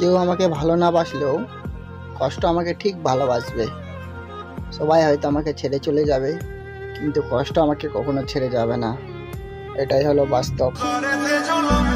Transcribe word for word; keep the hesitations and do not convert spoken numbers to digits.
কেউ আমাকে ভালো না বাসলেও কষ্ট আমাকে ঠিক ভালোবাসবে। সবাই হয়তো আমাকে ছেড়ে চলে যাবে, কিন্তু কষ্ট আমাকে কখনো ছেড়ে যাবে না। এটাই হলো বাস্তব।